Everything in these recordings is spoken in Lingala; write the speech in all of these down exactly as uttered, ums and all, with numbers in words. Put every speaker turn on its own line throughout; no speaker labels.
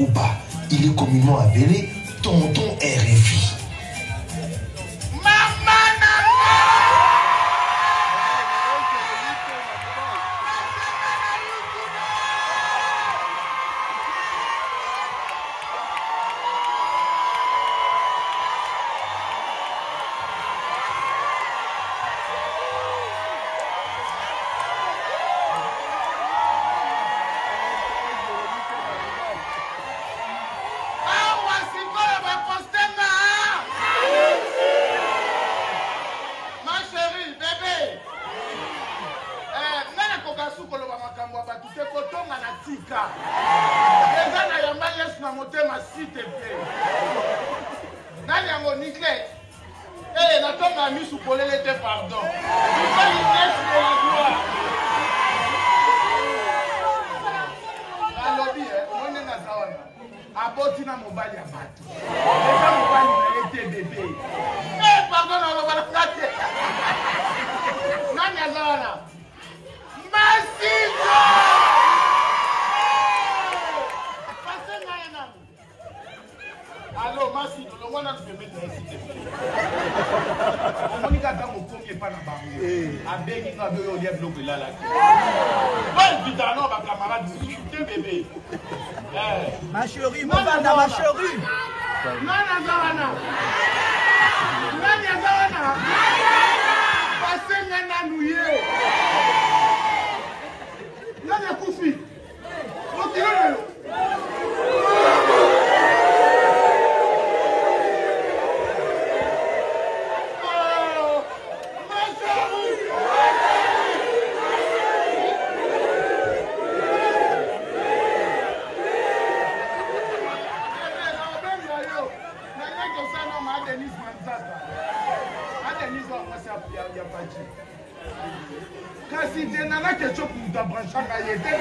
Poupa, il est communément appelé Tonton R F I.
Ma chérie, mon banda, ma chérie.
Nana Zawana. Nana Zawana. Passez Nana Nouye. Nana Koufi. Continuez. Kasi nana question pour ta branche à yete.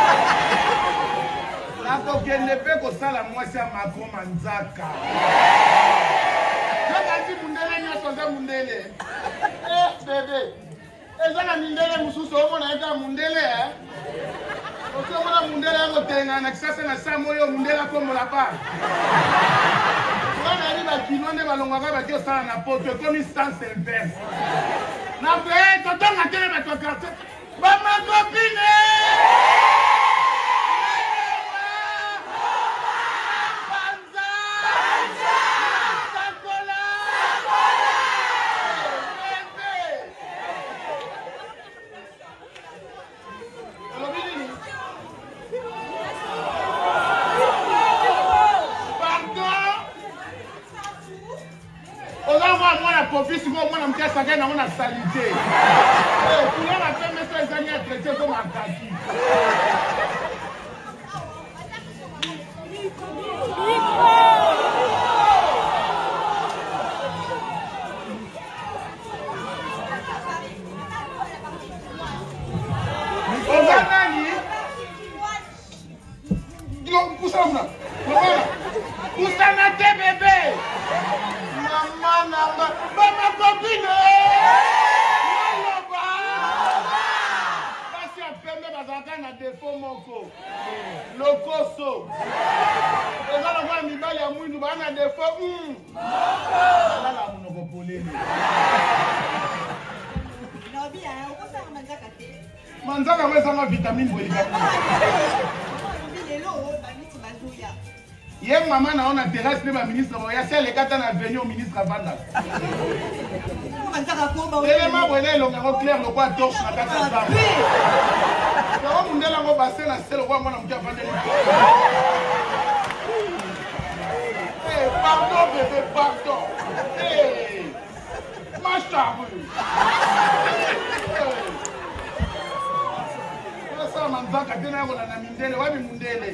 La kokende pe ko sala mwasi ya Macron manzaka. Naka di mundele nyoso za mundele. Eh bébé. Ezana mundele mususu omo na eka mundele eh. Oso mona mundele ngo tenga na kisasa na samo yo mundele komo la pa. Wana ni ba kinonde balonga ba ki osala na poto comme sens inverse. Na pe toto na tele ba to carte. Ba ma copine. Profite moi moi na ça gagne on a salité. Eh pour la faire mais ça ils ont traité comme un kaki. Locoso. Et là, on va me dire, il y a mouille, nous allons des fois. Là, là, on va voler. Manzaka, mais ça m'a vitamine. Hier, maman, on a terrasse, mais ma ministre, il y a celle qui est venue au ministre Vanda. Élément, vous voyez, le clair, le roi torche, la carte de on est là, on va passer la selle, on va faire des pardon, bébé, pardon. Hey, ma charrue. Ça, manzaka, tu n'as pas la mindele, ouais, mais mindele.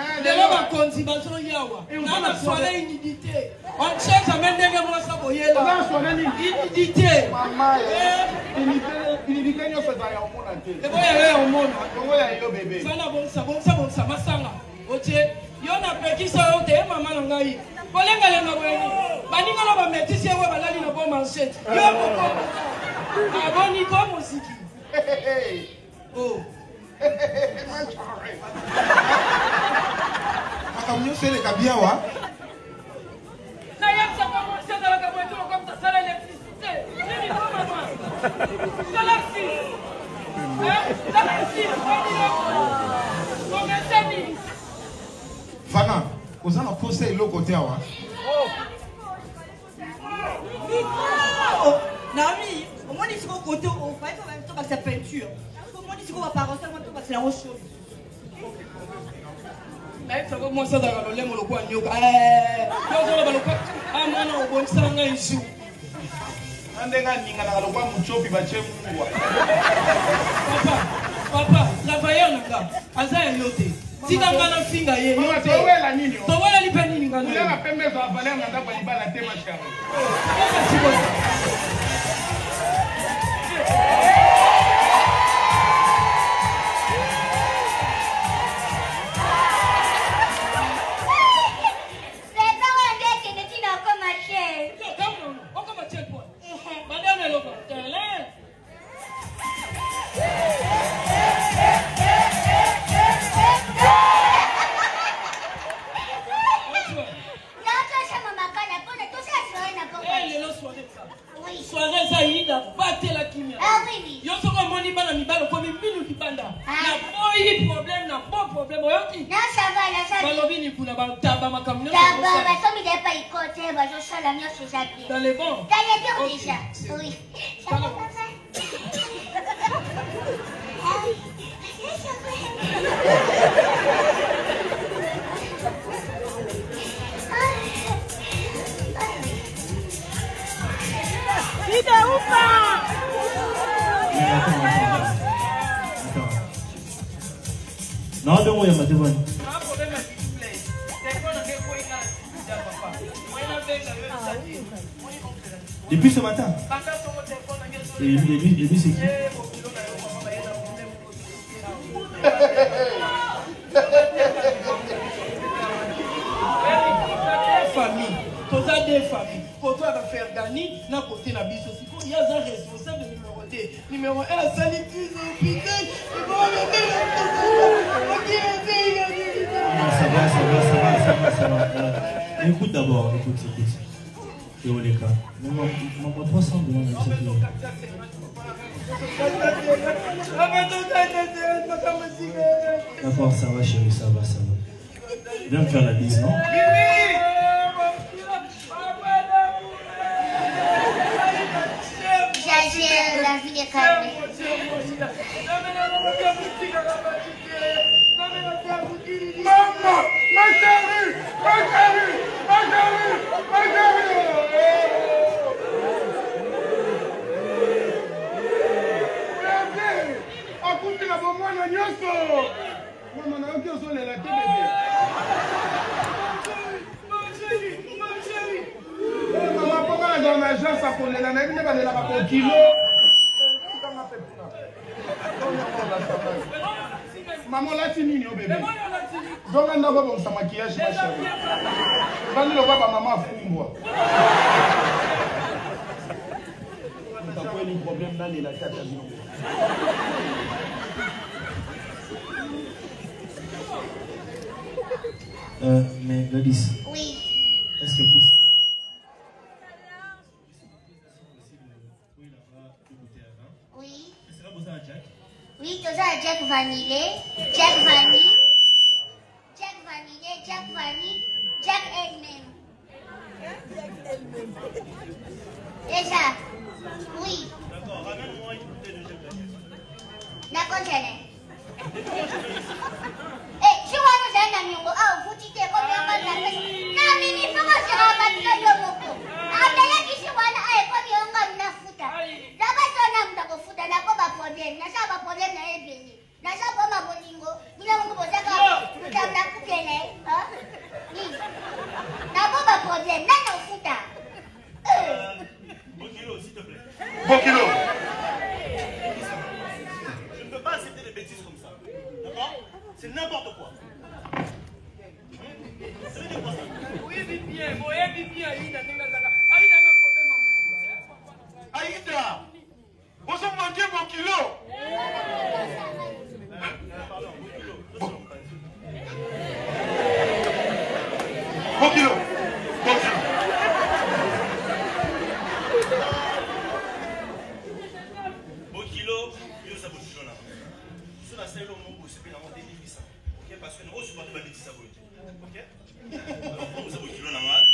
De là, ma condition yawa. On a soirée humidité. On cherche à même des moi ça voyait là.
On a soirée
humidité.
Maman, humidité nous fait d'ailleurs au monde entier.
Et voyez au monde.
Comment y a eu bébé?
Ça na bon ça bon ça bon ça masanga. Ok. Yo na petit ça au te maman ngai. Kolenga lenga bweni. Baninga na ba metisi yewe balali na bo manchette. Yo boko. Aboni ko musiki. Oh.
Akamnyo sele kabiawa.
Na yamsa kwa mwanza na kabwetu kwa mtasala electricité. Nini kwa mama? Galaxy. Eh? Galaxy. Combien de minutes?
Fana, vous en posé le côté awa.
Oh, Nami, au moins il faut côté au fait en même temps avec sa peinture. Au moins il faut pas par seulement tout parce que la roche chaude.
Là, ça va moi ça dans le lait mon loco à nyoka. Eh, yo zo la loco. Ah moi non, bon ça nga isu.
Andenga ninga na loco muchopi bache mungwa.
Papa, papa, la vailleur nanga. Aza yote. Tika ngana finga ye.
Mama towela nini?
Towela lipe nini ngana?
Ule na pembe za valer nganda kwa libala tema shaka.
Soirée Zaïda, battez la kimia.
Ah oui.
Yo soko moni bana mibalo ko mibinu kibanda. Na boyi problème na bon problème oyoki.
Na ça va, na ça va.
Balobi ni kuna ba taba makamyo.
Taba, ba somi de pas y côté, ba je sala mio sur Jacques.
Dans les bons.
Ça y est bien déjà. Oui. Ça va pas ça.
Ida upa!
Non, don't worry, my devil. Depuis ce matin. Et lui, et lui, et lui c'est qui?
Famille. Toza des familles. Pour toi, va faire gagner, n'a côté la bise aussi. Il y a un responsable de numéro deux. Numéro un, ça n'est plus au hôpital.
Non, ça va, ça va, ça va, ça va, ça va. Euh, écoute d'abord, écoute, écoute. Et au les cas. Mon pas trois cents devant le chef. D'accord, ça va chérie, ça va, ça va. Viens me faire la bise, non?
J'agère la vie des câbles.
Maman, ma chérie, ma chérie, ma chérie, ma chérie. Bébé, akuti na bomwana nyonso. Mama na yoki ozolela te bébé. Mama ponga na na agence akolela na bine balela ba kilo. Maman lati nini o bébé? Zonga ndako bon sa maquillage ma chérie. Bani lo baba maman fumbwa. T'as quoi un problème dans les la tête à zino.
Euh, mais Gladys.
Oui.
Est-ce que possible?
Oui.
C'est là pour ça, Jack?
Oui, tu as Jack Vanille, Jack Vanille, Jack Vanille, Jack Vanille, Jack elle-même. Déjà, oui.
D'accord, ramène-moi une bouteille de Jack.
D'accord, Janet. Eh, je vois que j'ai un ami, ah, vous dites comme il y a pas de la pêche. Non, mais il faut que je remette le mot. Appelez qui se voit là, et comme il y a un gars qui a foutu. D'abord, ton âme t'a foutu, n'a pas de problème, n'a pas de problème, n'a pas de problème. Na shamba mabolingo, bila mungu botaka, utamna kupele.
Bon kilo. Bon kilo.
Bon kilo, yo ça bon kilo là. Sur la selle au mot c'est bien monter huit cents. OK parce que nous on supporte pas des ça bon. OK? Alors on ça bon kilo là mal.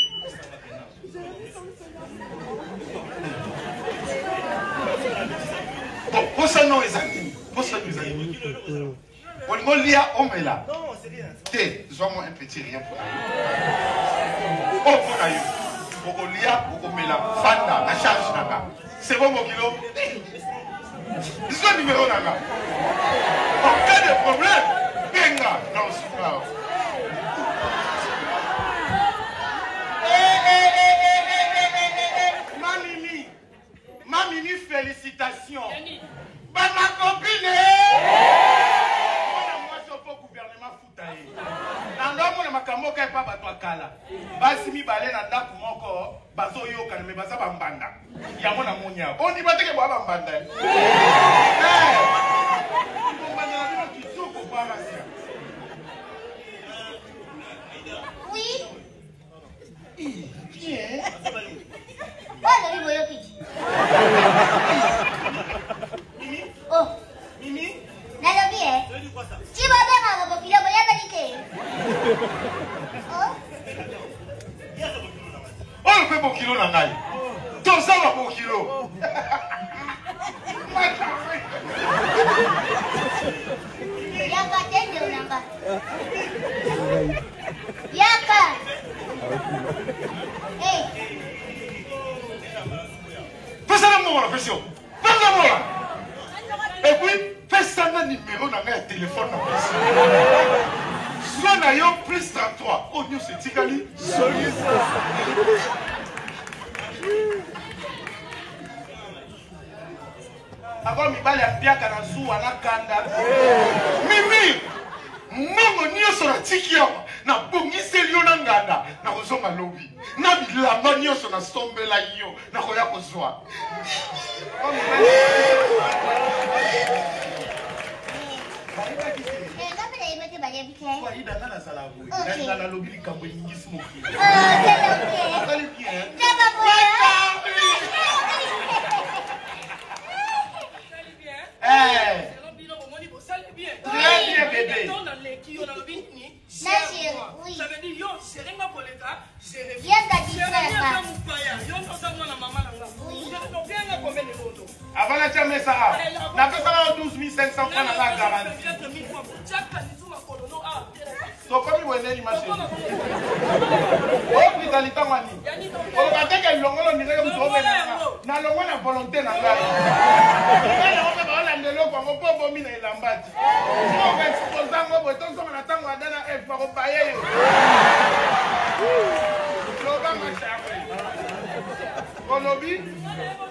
Bon, pour ça non exactement. Pour ça nous allons. On va lire Omela.
Non, c'est rien.
Té, sois-moi un petit rien pour aller. Oh, pour aller. Pour lire, pour Omela. Fanda, la charge nanga. C'est bon, mon kilo? C'est le numéro nanga. En cas de problème, benga. Non, c'est pas. Eh, eh, eh, eh, eh, eh, eh, eh. Ma Mimi. Ma Mimi, félicitations. Bah, ma copine. Nandamona makambo ka pa bato akala basi mibale na ndako moko bazoyoka me baza bambanda yango na monya ondi bateke bwa bambanda eh mbanda na bino kitoko kwa masia.
Oui.
Bien.
Voilà les voyons qui.
Mimi.
Oh.
Mimi.
Nalobi eh.
Tu dis quoi ça?
Tu vas bien à vos kilo boya qualité. Oh.
Oh, le fait bon kilo na ngai. Ton ça va bon kilo.
Yaka tende unanga. Yaka. Hey.
Fais ça dans mon pression. Fais ça moi. Et puis, fais ça dans numéro dans le téléphone. Soit d'ailleurs plus trente-trois. Oh, nous c'est Tigali. Encore mi bali apiaka na zuwa na kanda. Mimi. Mongo nyonso na tiki awa na bongiseli yo na nganda na kozonga lobi na bilamba nyonso na sombela yo na koya kozwa.
Eh, kama na imete bale bike.
Kwa ida ngana sala boy.
Okay.
Na na lobi likambo nyingi moki.
Oh, c'est OK.
Sali bien.
Naba boya.
Eh.
Très
bien, bébé.
Oui.
Ça veut dire, yo, c'est rien pour les gars, c'est rien.
Yes, that is right.
Avant la tienne ça. Na pesa douze mille cinq cents francs na la garantie. So comme vous venez l'imaginer. Oh, vous allez t'en mani. On va dire que l'ongolo ni comme ça. Na longo na volonté na ngai. Na on va ba la ndelo kwa ngo po mina ilambati. On va exposer ngo boton so na tango adana F ba ko baye yo. Lo ba ma chawe. Kolobi